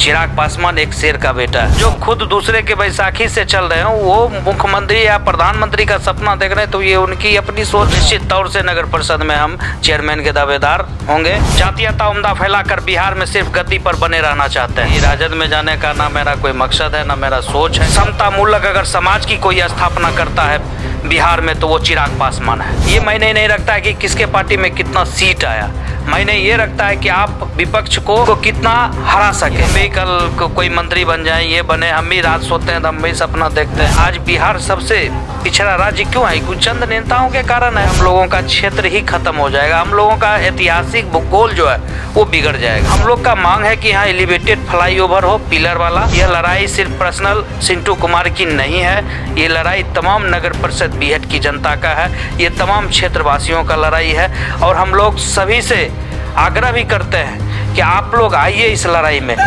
चिराग पासवान एक शेर का बेटा है, जो खुद दूसरे के बैसाखी से चल रहे हैं। वो मुख्यमंत्री या प्रधानमंत्री का सपना देख रहे हैं, तो ये उनकी अपनी सोच। निश्चित तौर से नगर परिषद में हम चेयरमैन के दावेदार होंगे। जातीयता उम्दा फैलाकर बिहार में सिर्फ गद्दी पर बने रहना चाहते हैं। राजद में जाने का ना मेरा कोई मकसद है, ना मेरा सोच है। समता मूलक अगर समाज की कोई स्थापना करता है बिहार में, तो वो चिराग पासवान है। ये मायने नहीं रखता है कि किसके पार्टी में कितना सीट आया, मायने ये रखता है कि आप विपक्ष को कितना हरा सके। हम भी कल कोई मंत्री बन जाए, ये बने, हम भी रात सोते हैं तो हम भी सपना देखते हैं। आज बिहार सबसे पिछड़ा राज्य क्यों है? कुछ चंद नेताओं के कारण है। हम लोगों का क्षेत्र ही खत्म हो जाएगा, हम लोगों का ऐतिहासिक भूगोल जो है वो बिगड़ जाएगा। हम लोग का मांग है कि यहाँ एलिवेटेड फ्लाईओवर हो, पिलर वाला। यह लड़ाई सिर्फ पर्सनल सिंटू कुमार की नहीं है, ये लड़ाई तमाम नगर परिषद बीहट की जनता का है, ये तमाम क्षेत्रवासियों का लड़ाई है। और हम लोग सभी से आग्रह भी करते हैं कि आप लोग आइए इस लड़ाई में।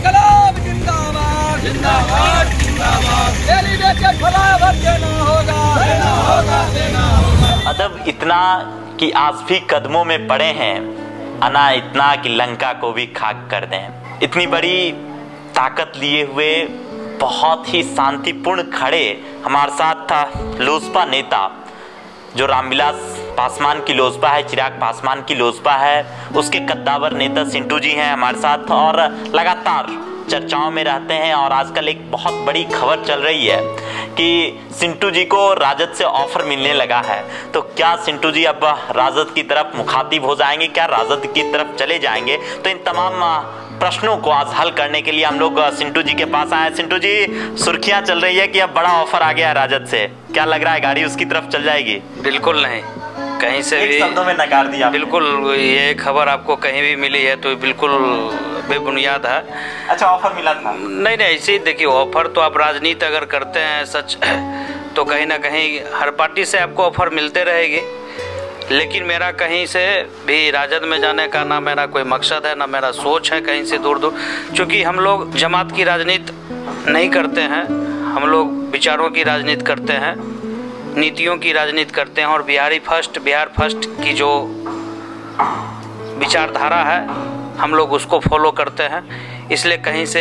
अदब इतना कि आज भी कदमों में पड़े हैं, अना इतना कि लंका को भी खाक कर दें। इतनी बड़ी ताकत लिए हुए बहुत ही शांतिपूर्ण खड़े हमारे साथ था लोजपा नेता, जो रामविलास पासवान की लोजपा है, चिराग पासवान की लोजपा है, उसके कद्दावर नेता सिंटू जी हैं हमारे साथ और लगातार चर्चाओं में रहते हैं। और आजकल एक बहुत बड़ी खबर चल रही है कि सिंटू जी को राजद से ऑफर मिलने लगा है। तो क्या सिंटू जी अब राजद की तरफ मुखातिब हो जाएंगे, क्या राजद की तरफ चले जाएंगे? तो इन तमाम प्रश्नों को आज हल करने के लिए हम लोग सिंटू जी के पास आए। सिंटू जी, सुर्खियां चल रही है कि अब बड़ा ऑफर आ गया है राजद से, क्या लग रहा है गाड़ी उसकी तरफ चल जाएगी? बिल्कुल नहीं, कहीं से भी शब्दों में नकार दिया। बिल्कुल, ये खबर आपको कहीं भी मिली है तो बिल्कुल बेबुनियाद है। अच्छा, ऑफर मिला था? नहीं, ऐसे ही देखिए, ऑफर तो आप राजनीति अगर करते हैं सच तो कहीं ना कहीं हर पार्टी से आपको ऑफर मिलते रहेगी। लेकिन मेरा कहीं से भी राजद में जाने का ना मेरा कोई मकसद है, ना मेरा सोच है कहीं से दूर दूर। क्योंकि हम लोग जमात की राजनीति नहीं करते हैं, हम लोग विचारों की राजनीति करते हैं, नीतियों की राजनीति करते हैं। और बिहार फर्स्ट की जो विचारधारा है हम लोग उसको फॉलो करते हैं। इसलिए कहीं से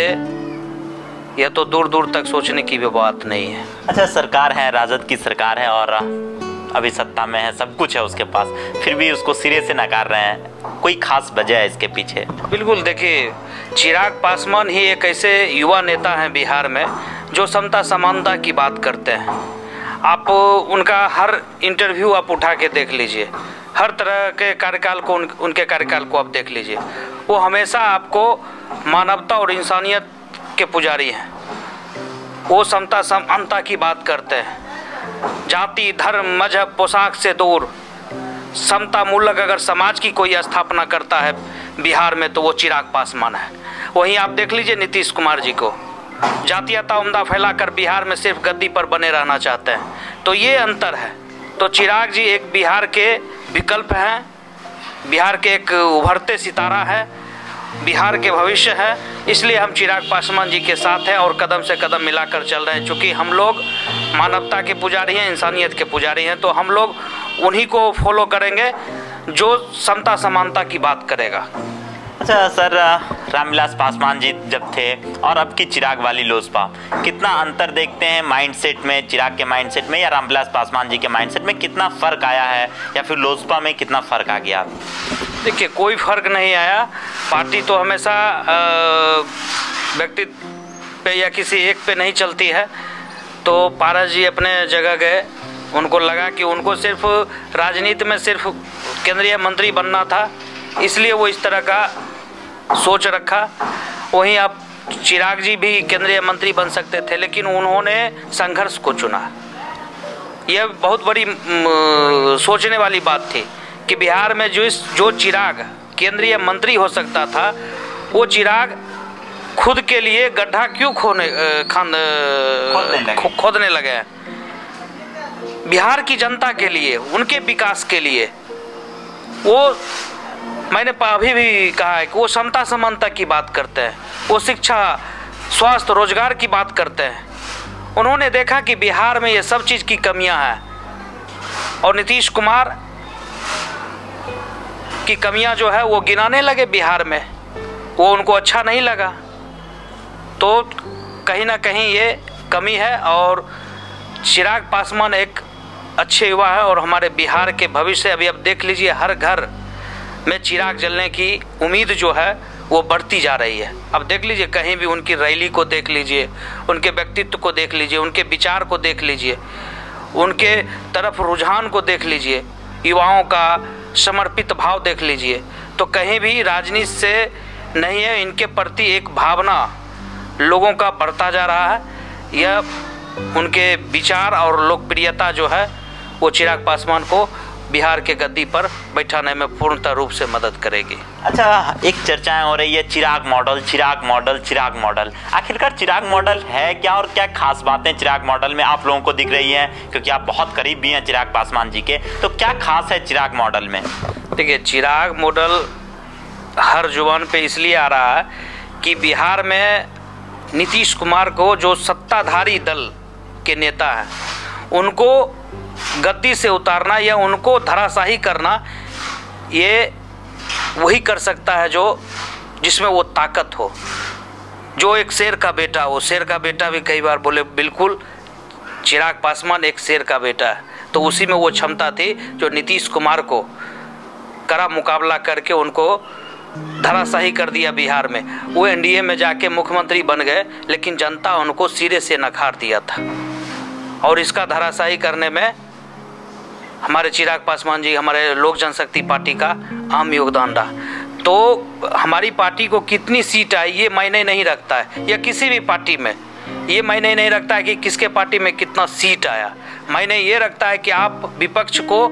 यह तो दूर दूर तक सोचने की भी बात नहीं है। अच्छा, सरकार है, राजद की सरकार है और अभी सत्ता में है, सब कुछ है उसके पास, फिर भी उसको सिरे से नकार रहे हैं। कोई खास वजह है इसके पीछे? बिल्कुल, देखिए, चिराग पासवान ही एक ऐसे युवा नेता हैं बिहार में जो समता समानता की बात करते हैं। आप उनका हर इंटरव्यू आप उठा के देख लीजिए, हर तरह के कार्यकाल को उनके कार्यकाल को आप देख लीजिए, वो हमेशा आपको मानवता और इंसानियत के पुजारी हैं। वो समता समानता की बात करते हैं, जाति धर्म मजहब पोशाक से दूर समता मूलक अगर समाज की कोई स्थापना करता है बिहार में तो वो चिराग पासवान है। वहीं आप देख लीजिए नीतीश कुमार जी को, जातीयता उम्दा फैलाकर बिहार में सिर्फ गद्दी पर बने रहना चाहते हैं। तो ये अंतर है। तो चिराग जी एक बिहार के विकल्प हैं, बिहार के एक उभरते सितारा है, बिहार के भविष्य है। इसलिए हम चिराग पासवान जी के साथ हैं और कदम से कदम मिलाकर चल रहे हैं। चूँकि हम लोग मानवता के पुजारी हैं, इंसानियत के पुजारी हैं, तो हम लोग उन्हीं को फॉलो करेंगे जो समता समानता की बात करेगा। अच्छा सर, रामविलास पासवान जी जब थे और अब की चिराग वाली लोजपा, कितना अंतर देखते हैं माइंडसेट में, चिराग के माइंडसेट में या रामविलास पासवान जी के माइंडसेट में कितना फ़र्क आया है, या फिर लोजपा में कितना फ़र्क आ गया? देखिए, कोई फ़र्क नहीं आया। पार्टी तो हमेशा व्यक्ति पे या किसी एक पे नहीं चलती है। तो पारस जी अपने जगह गए, उनको लगा कि उनको सिर्फ राजनीति में सिर्फ केंद्रीय मंत्री बनना था, इसलिए वो इस तरह का सोच रखा। वहीं आप चिराग जी भी केंद्रीय मंत्री बन सकते थे, लेकिन उन्होंने संघर्ष को चुना। यह बहुत बड़ी सोचने वाली बात थी कि बिहार में जो चिराग केंद्रीय मंत्री हो सकता था, वो चिराग खुद के लिए गड्ढा क्यों खोदने लगे हैं? बिहार की जनता के लिए, उनके विकास के लिए। वो मैंने अभी भी कहा है कि वो समता समानता की बात करते हैं, वो शिक्षा स्वास्थ्य रोजगार की बात करते हैं। उन्होंने देखा कि बिहार में ये सब चीज़ की कमियां हैं और नीतीश कुमार की कमियां जो है वो गिनाने लगे बिहार में। वो उनको अच्छा नहीं लगा। तो कहीं ना कहीं ये कमी है। और चिराग पासवान एक अच्छे युवा है और हमारे बिहार के भविष्य, अभी अब देख लीजिए हर घर में चिराग जलने की उम्मीद जो है वो बढ़ती जा रही है। अब देख लीजिए कहीं भी उनकी रैली को देख लीजिए, उनके व्यक्तित्व को देख लीजिए, उनके विचार को देख लीजिए, उनके तरफ रुझान को देख लीजिए, युवाओं का समर्पित भाव देख लीजिए, तो कहीं भी राजनीति से नहीं है, इनके प्रति एक भावना लोगों का बढ़ता जा रहा है। यह उनके विचार और लोकप्रियता जो है वो चिराग पासवान को बिहार के गद्दी पर बैठाने में पूर्णतः रूप से मदद करेगी। अच्छा, एक चर्चाएं हो रही है Chirag model, Chirag model, Chirag model. आखिरकार चिराग मॉडल है क्या और क्या खास बातें चिराग मॉडल में आप लोगों को दिख रही हैं, क्योंकि आप बहुत करीब भी हैं चिराग पासवान जी के, तो क्या खास है चिराग मॉडल में? देखिए, चिराग मॉडल हर जुबान पे इसलिए आ रहा है कि बिहार में नीतीश कुमार को, जो सत्ताधारी दल के नेता हैं, उनको गद्दी से उतारना या उनको धराशाही करना, ये वही कर सकता है जो जिसमें वो ताकत हो। जो एक शेर का बेटा हो, शेर का बेटा भी कई बार बोले, बिल्कुल चिराग पासवान एक शेर का बेटा है, तो उसी में वो क्षमता थी जो नीतीश कुमार को कड़ा मुकाबला करके उनको धराशाही कर दिया बिहार में। वो एनडीए में जाके मुख्यमंत्री बन गए, लेकिन जनता उनको सिरे से नकार दिया था और इसका धराशाही करने में हमारे चिराग पासवान जी, हमारे लोक जनशक्ति पार्टी का अहम योगदान रहा। तो हमारी पार्टी को कितनी सीट आई ये मायने नहीं रखता है, या किसी भी पार्टी में ये मायने नहीं रखता है कि किसके पार्टी में कितना सीट आया। मायने ये रखता है कि आप विपक्ष को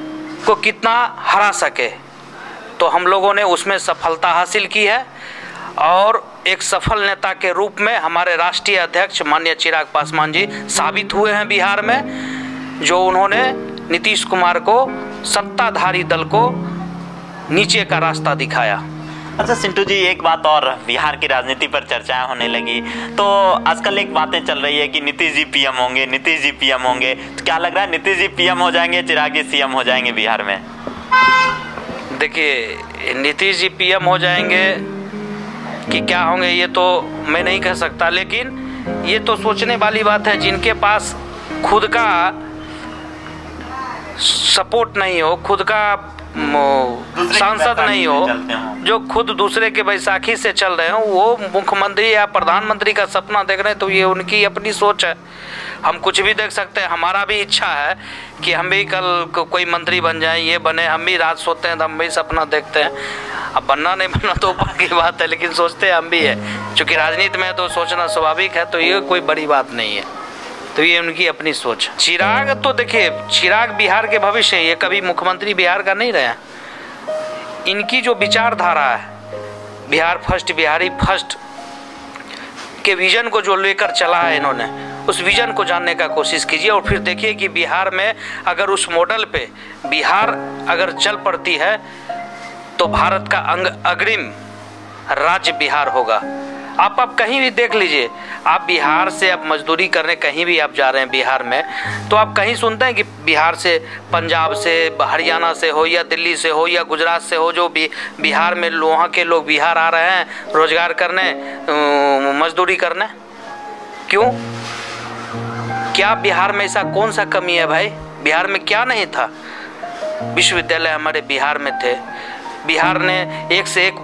कितना हरा सके। तो हम लोगों ने उसमें सफलता हासिल की है और एक सफल नेता के रूप में हमारे राष्ट्रीय अध्यक्ष माननीय चिराग पासवान जी साबित हुए हैं बिहार में, जो उन्होंने नीतीश कुमार को, सत्ताधारी दल को नीचे का रास्ता दिखाया। अच्छा सिंटू जी, एक बात और, बिहार की राजनीति पर चर्चाएं होने लगी, तो आजकल एक बातें चल रही है कि नीतीश जी पीएम होंगे, नीतीश जी पीएम होंगे, तो क्या लग रहा है नीतीश जी पीएम हो जाएंगे, चिराग जी सीएम हो जाएंगे बिहार में? देखिए, नीतीश जी पीएम हो जाएंगे कि क्या होंगे ये तो मैं नहीं कह सकता, लेकिन ये तो सोचने वाली बात है। जिनके पास खुद का सपोर्ट नहीं हो, खुद का सांसद नहीं हो, जो खुद दूसरे के बैसाखी से चल रहे हो, वो मुख्यमंत्री या प्रधानमंत्री का सपना देख रहे हैं, तो ये उनकी अपनी सोच है। हम कुछ भी देख सकते हैं। हमारा भी इच्छा है कि हम भी कल कोई मंत्री बन जाएं, ये बने। हम भी रात सोते हैं तो हम भी सपना देखते हैं। अब बनना नहीं बनना तो ऊपर की बात है, लेकिन सोचते हम भी है। चूँकि राजनीति में तो सोचना स्वाभाविक है, तो ये कोई बड़ी बात नहीं है। तो ये उनकी अपनी सोच। चिराग तो देखिए, चिराग बिहार के भविष्य है, ये कभी मुख्यमंत्री बिहार का नहीं रहे। इनकी जो विचारधारा है, बिहार फर्स्ट, बिहारी फर्स्ट के विजन को जो लेकर चला है इन्होंने, उस विजन को जानने का कोशिश कीजिए और फिर देखिए कि बिहार में अगर उस मॉडल पे बिहार अगर चल पड़ती है तो भारत का अग्रिम राज्य बिहार होगा। आप कहीं भी देख लीजिए, आप बिहार से आप मजदूरी करने कहीं भी आप जा रहे हैं बिहार में, तो आप कहीं सुनते हैं कि बिहार से, पंजाब से, हरियाणा से हो या दिल्ली से हो या गुजरात से हो, जो बिहार में वहाँ के लोग बिहार आ रहे हैं रोजगार करने, मजदूरी करने? क्यों? क्या बिहार में ऐसा कौन सा कमी है भाई? बिहार में क्या नहीं था? विश्वविद्यालय हमारे बिहार में थे। बिहार ने एक से एक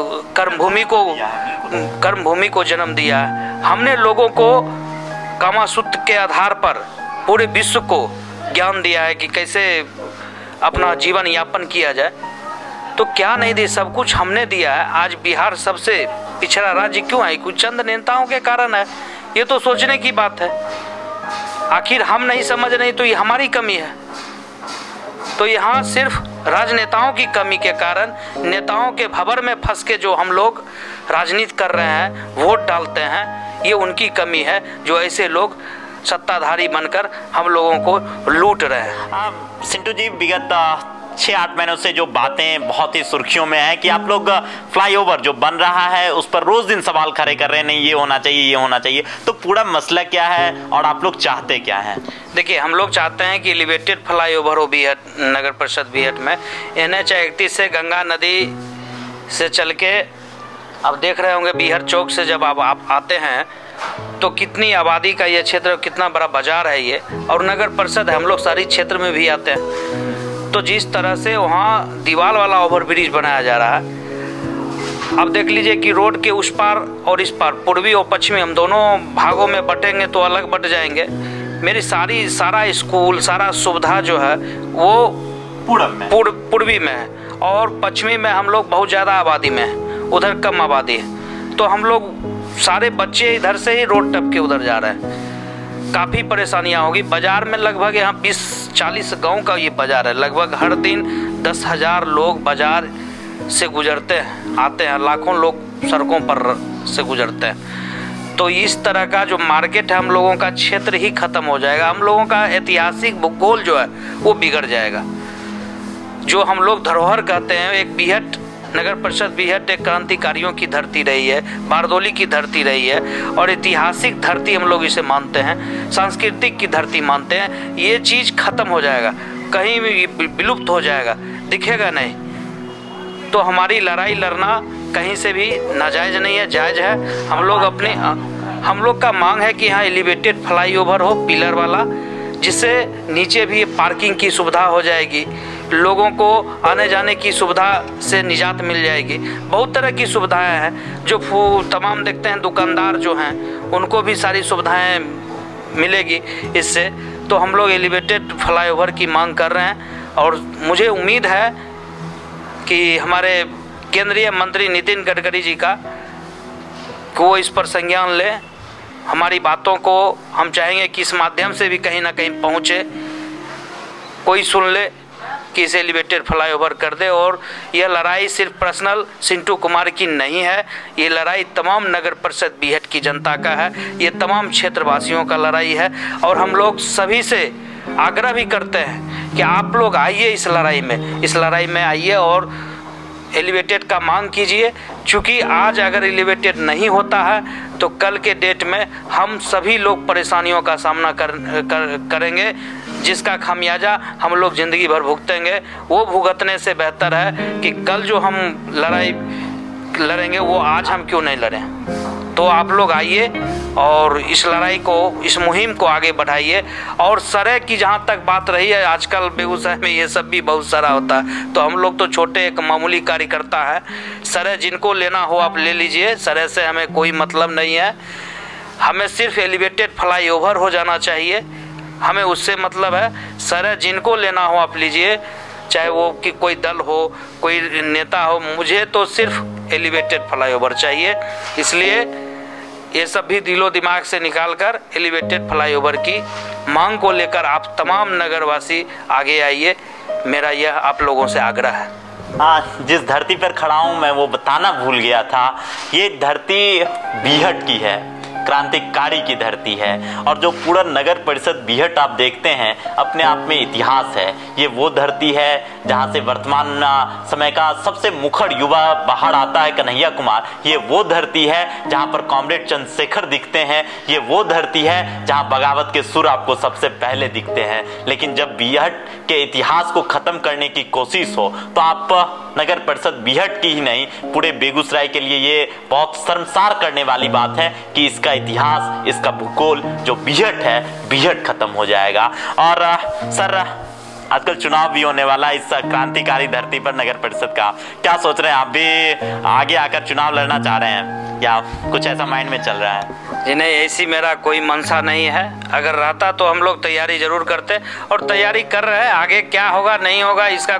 कर्मभूमि को जन्म दिया। हमने लोगों को कामासूत्र के आधार पर पूरे विश्व को ज्ञान दिया है कि कैसे अपना जीवन यापन किया जाए। तो क्या नहीं दी? सब कुछ हमने दिया है। आज बिहार सबसे पिछड़ा राज्य क्यों है? कुछ चंद नेताओं के कारण है। ये तो सोचने की बात है। आखिर हम नहीं समझ रहे तो ये हमारी कमी है। तो यहाँ सिर्फ राजनेताओं की कमी के कारण, नेताओं के भंवर में फंस के जो हम लोग राजनीति कर रहे हैं, वोट डालते हैं, ये उनकी कमी है जो ऐसे लोग सत्ताधारी बनकर हम लोगों को लूट रहे हैं। सिंटू जी, विगत 6-8 महीनों से जो बातें बहुत ही सुर्खियों में है कि आप लोग फ्लाईओवर जो बन रहा है उस पर रोज दिन सवाल खड़े कर रहे हैं, नहीं ये होना चाहिए, ये होना चाहिए। तो पूरा मसला क्या है और आप लोग चाहते क्या हैं? देखिए, हम लोग चाहते हैं कि एलिवेटेड फ्लाईओवर हो बीहट, नगर परिषद बीहट में। NH 31 से गंगा नदी से चल के अब देख रहे होंगे बीहट चौक से जब आप आते हैं तो कितनी आबादी का ये क्षेत्र, कितना बड़ा बाजार है ये, और नगर परिषद हम लोग शहरी क्षेत्र में भी आते हैं। तो जिस तरह से वहाँ दीवार वाला ओवरब्रिज बनाया जा रहा है, अब देख लीजिए कि रोड के उस पार और इस पार, पूर्वी और पश्चिमी, हम दोनों भागों में बटेंगे तो अलग बट जाएंगे। मेरी सारा स्कूल, सारा सुविधा जो है वो पूर्वी में है, और पश्चिमी में हम लोग बहुत ज़्यादा आबादी में है, उधर कम आबादी है। तो हम लोग सारे बच्चे इधर से ही रोड टप के उधर जा रहे हैं। काफ़ी परेशानियाँ होगी। बाज़ार में लगभग यहाँ 20-40 गांव का ये बाज़ार है। लगभग हर दिन 10,000 लोग बाज़ार से गुजरते हैं, आते हैं। लाखों लोग सड़कों पर से गुजरते हैं। तो इस तरह का जो मार्केट है, हम लोगों का क्षेत्र ही ख़त्म हो जाएगा। हम लोगों का ऐतिहासिक भूगोल जो है वो बिगड़ जाएगा। जो हम लोग धरोहर कहते हैं, एक बीहट, नगर परिषद बीहट एक क्रांतिकारियों की धरती रही है, बारदोली की धरती रही है, और ऐतिहासिक धरती हम लोग इसे मानते हैं, सांस्कृतिक की धरती मानते हैं। ये चीज़ खत्म हो जाएगा, कहीं भी विलुप्त हो जाएगा, दिखेगा नहीं। तो हमारी लड़ाई लड़ना कहीं से भी नाजायज़ नहीं है, जायज़ है। हम लोग का मांग है कि यहाँ एलिवेटेड फ्लाईओवर हो, पिलर वाला, जिससे नीचे भी पार्किंग की सुविधा हो जाएगी, लोगों को आने जाने की सुविधा से निजात मिल जाएगी। बहुत तरह की सुविधाएं हैं जो तमाम देखते हैं दुकानदार जो हैं उनको भी सारी सुविधाएं मिलेगी इससे। तो हम लोग एलिवेटेड फ्लाईओवर की मांग कर रहे हैं, और मुझे उम्मीद है कि हमारे केंद्रीय मंत्री नितिन गडकरी जी का वो इस पर संज्ञान लें। हमारी बातों को हम चाहेंगे कि इस माध्यम से भी कहीं ना कहीं पहुँचे, कोई सुन ले कि इसे एलिवेटेड फ्लाईओवर कर दे। और यह लड़ाई सिर्फ पर्सनल सिंटू कुमार की नहीं है, ये लड़ाई तमाम नगर परिषद बीहट की जनता का है, ये तमाम क्षेत्रवासियों का लड़ाई है। और हम लोग सभी से आग्रह भी करते हैं कि आप लोग आइए इस लड़ाई में आइए और एलिवेटेड का मांग कीजिए। क्योंकि आज अगर एलिवेटेड नहीं होता है तो कल के डेट में हम सभी लोग परेशानियों का सामना करेंगे, जिसका खामियाजा हम लोग ज़िंदगी भर भुगतेंगे। वो भुगतने से बेहतर है कि कल जो हम लड़ाई लड़ेंगे वो आज हम क्यों नहीं लड़ें। तो आप लोग आइए और इस लड़ाई को, इस मुहिम को आगे बढ़ाइए। और सरे की जहाँ तक बात रही है, आजकल बेगूसराय में ये सब भी बहुत सारा होता है, तो हम लोग तो छोटे एक मामूली कार्यकर्ता है। सरे जिनको लेना हो आप ले लीजिए, सरे से हमें कोई मतलब नहीं है। हमें सिर्फ एलिवेटेड फ्लाईओवर हो जाना चाहिए, हमें उससे मतलब है। सरे जिनको लेना हो आप लीजिए, चाहे वो कि कोई दल हो, कोई नेता हो, मुझे तो सिर्फ एलिवेटेड फ्लाईओवर चाहिए। इसलिए ये सब भी दिलो दिमाग से निकालकर एलिवेटेड फ्लाईओवर की मांग को लेकर आप तमाम नगरवासी आगे आइए, मेरा यह आप लोगों से आग्रह है। हाँ, जिस धरती पर खड़ा हूँ मैं वो बताना भूल गया था, ये धरती बीहट की है, क्रांतिकारी की धरती है। और जो पूरा नगर परिषद बीहट आप देखते हैं, अपने आप में इतिहास है। ये वो धरती है जहाँ से वर्तमान समय का सबसे मुखर युवा बाहर आता है, कन्हैया कुमार। ये वो धरती है जहाँ पर कॉमरेड चंद्रशेखर दिखते हैं। ये वो धरती है जहाँ बगावत के सुर आपको सबसे पहले दिखते हैं। लेकिन जब बीहट के इतिहास को खत्म करने की कोशिश हो तो आप नगर परिषद बीहट की ही नहीं, पूरे बेगूसराय के लिए ये बहुत शर्मसार करने वाली बात है कि इसका इतिहास, इसका भूगोल जो बीहट है, बीहट खत्म हो जाएगा। और सर, आजकल चुनाव भी होने वाला है इस क्रांतिकारी धरती पर नगर परिषद का, क्या सोच रहे हैं? आप भी आगे आकर चुनाव लड़ना चाह रहे हैं या कुछ ऐसा माइंड में चल रहा है? जी नहीं, ऐसी मेरा कोई मंशा नहीं है। अगर रहता तो हम लोग तैयारी जरूर करते, और तैयारी कर रहे हैं। आगे क्या होगा नहीं होगा इसका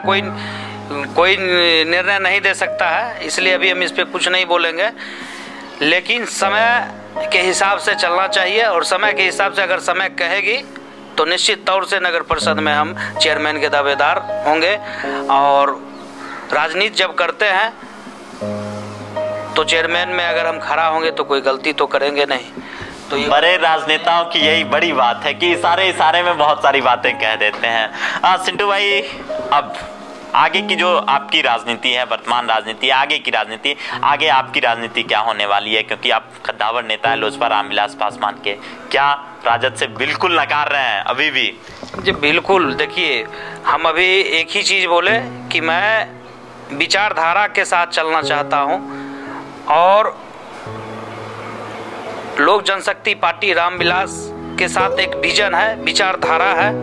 कोई निर्णय नहीं दे सकता है, इसलिए अभी हम इस पर कुछ नहीं बोलेंगे। लेकिन समय के हिसाब से चलना चाहिए, और समय के हिसाब से अगर समय कहेगी तो निश्चित तौर से नगर परिषद में हम चेयरमैन के दावेदार होंगे। और राजनीति जब करते हैं तो चेयरमैन में अगर हम खड़ा होंगे तो कोई गलती तो करेंगे नहीं। तो ये बड़े राजनेताओं की यही बड़ी बात है कि इशारे में बहुत सारी बातें कह देते हैं। सिंटू भाई, अब आगे की जो आपकी राजनीति है, वर्तमान राजनीति, आगे की राजनीति, आगे आपकी राजनीति क्या होने वाली है? क्योंकि आप कद्दावर नेता है लोजपा रामविलास पासवान के, क्या राजद से बिल्कुल नकार रहे हैं अभी भी? जी बिल्कुल। देखिए, हम अभी एक ही चीज़ बोले कि मैं विचारधारा के साथ चलना चाहता हूँ, और लोक जनशक्ति पार्टी रामविलास के साथ एक विजन है, विचारधारा है,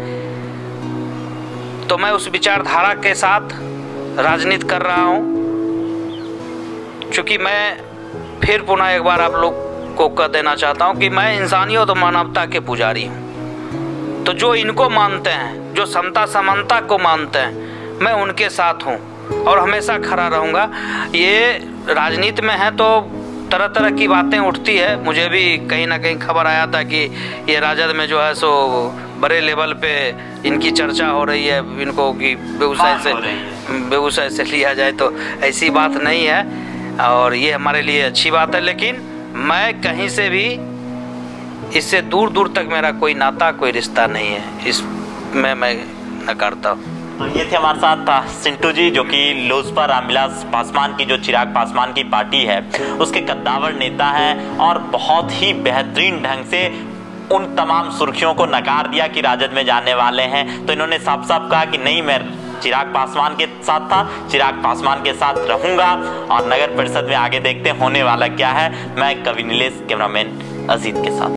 तो मैं उस विचारधारा के साथ राजनीति कर रहा हूं। चूंकि मैं फिर पुनः एक बार आप लोग को कह देना चाहता हूं कि मैं इंसानियत और मानवता के पुजारी हूं। तो जो इनको मानते हैं, जो समता समानता को मानते हैं, मैं उनके साथ हूं और हमेशा खड़ा रहूंगा। ये राजनीति में है तो तरह तरह की बातें उठती है। मुझे भी कहीं ना कहीं खबर आया था कि ये राजद में जो है सो बड़े लेवल पे इनकी चर्चा हो रही है, इनको कि बेगूसराय से लिया जाए, तो ऐसी बात नहीं है और ये हमारे लिए अच्छी बात है। लेकिन मैं कहीं से भी इससे दूर दूर तक मेरा कोई नाता, कोई रिश्ता नहीं है, इसमें मैं नकारता हूँ। तो ये थे हमारे साथ सिंटू जी, जो कि लोजपा रामविलास पासवान की, जो चिराग पासवान की पार्टी है, उसके कद्दावर नेता हैं और बहुत ही बेहतरीन ढंग से उन तमाम सुर्खियों को नकार दिया कि राजद में जाने वाले हैं। तो इन्होंने साफ साफ कहा कि नहीं, मैं चिराग पासवान के साथ था, चिराग पासवान के साथ रहूंगा और नगर परिषद में आगे देखते होने वाला क्या है। मैं कवि नीलेश, कैमरामैन अजीत के साथ।